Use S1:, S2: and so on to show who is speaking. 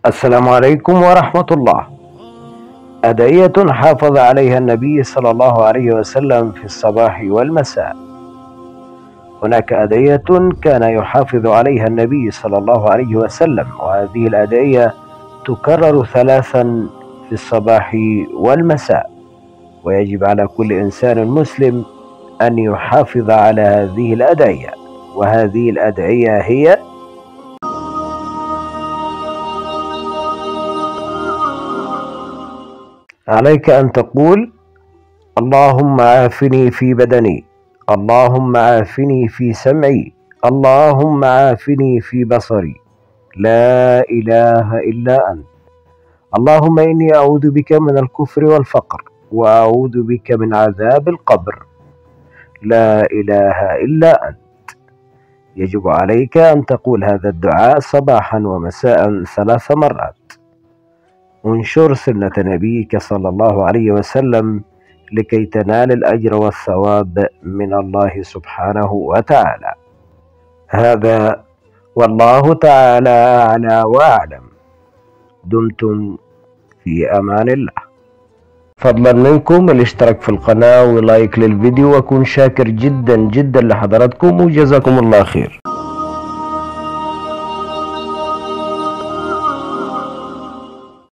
S1: السلام عليكم ورحمة الله. أدعية حافظ عليها النبي صلى الله عليه وسلم في الصباح والمساء. هناك أدعية كان يحافظ عليها النبي صلى الله عليه وسلم، وهذه الأدعية تكرر 3 في الصباح والمساء، ويجب على كل إنسان مسلم أن يحافظ على هذه الأدعية. وهذه الأدعية هي: عليك أن تقول: اللهم عافني في بدني، اللهم عافني في سمعي، اللهم عافني في بصري، لا إله إلا أنت. اللهم إني أعوذ بك من الكفر والفقر، وأعوذ بك من عذاب القبر، لا إله إلا أنت. يجب عليك أن تقول هذا الدعاء صباحا ومساء 3 مرات. انشر سنة نبيك صلى الله عليه وسلم لكي تنال الأجر والثواب من الله سبحانه وتعالى. هذا والله تعالى أعلى وأعلم. دمتم في أمان الله. فضلا منكم الاشتراك في القناة ولايك للفيديو، وأكون شاكر جدا جدا لحضراتكم، وجزاكم الله خير.